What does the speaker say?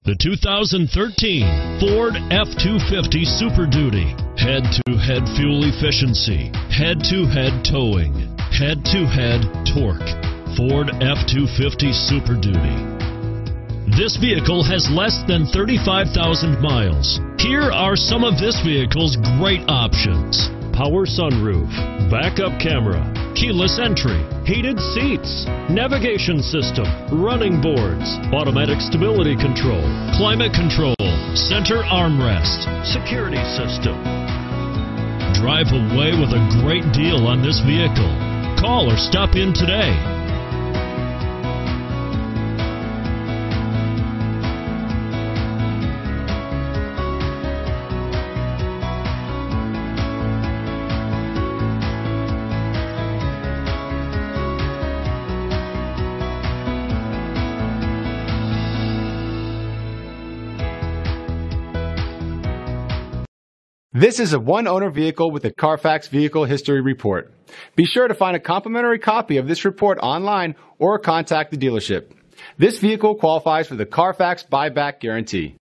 The 2013 Ford F-250 Super Duty. Head-to-head fuel efficiency, head-to-head towing, head-to-head torque. Ford F-250 Super Duty. This vehicle has less than 35,000 miles. Here are some of this vehicle's great options: power sunroof, backup camera, keyless entry, heated seats, navigation system, running boards, automatic stability control, climate control, center armrest, security system. Drive away with a great deal on this vehicle. Call or stop in today. This is a one-owner vehicle with a Carfax Vehicle History Report. Be sure to find a complimentary copy of this report online or contact the dealership. This vehicle qualifies for the Carfax Buyback Guarantee.